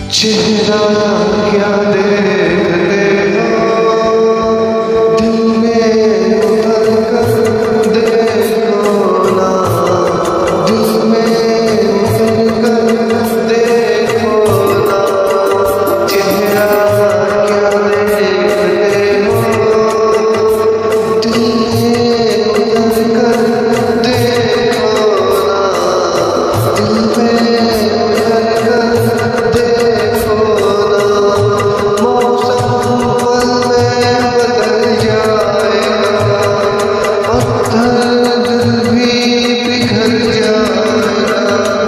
चेहरा क्या देखते हो, दिल में उतर कर देखो ना, दिल में उतर कर देखो ना। चेहरा क्या देखते हो, दिल में उतर कर देखो ना, दिल में उतर कर देखो ना। मौसम पल में बदल जाएगा, पत्थर दिल भी पिघल जाएगा।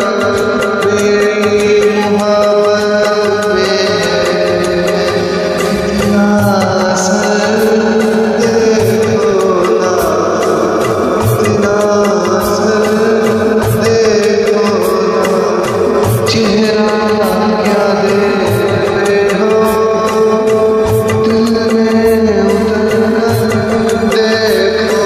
मेरी मोहब्बत में इतना असर देखो ना, इतना असर देखो ना। चेहरा क्या देखते हो, दिल में उतर कर देखो,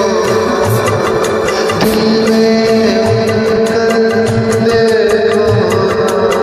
दिल में उतर कर देखो।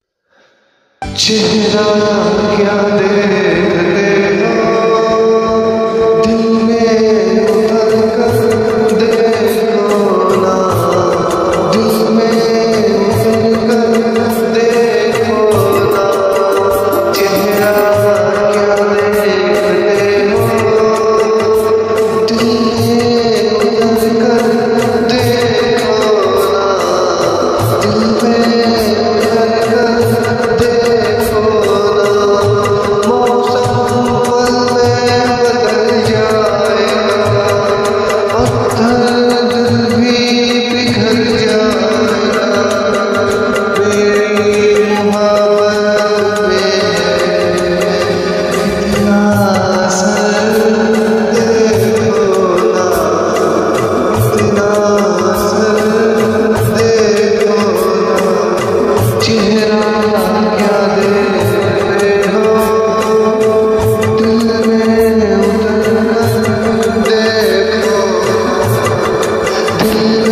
चेहरा क्या देखते हो, दिल में उतर कर देखो ना, दिल में उतर कर देखो ना। चेहरा क्या देखते हो, दिल में उतर कर देखो ना, दिल में उतर कर देखो ना। मौसम पल में बदल जाएगा, पत्थर दिल भी पिघल जाएगा। मेरी मोहब्बत में इतना असर देखो ना, इतना असर देखो ना। चेहरा क्या देखते हो, दिल में उतर कर देखो, दिल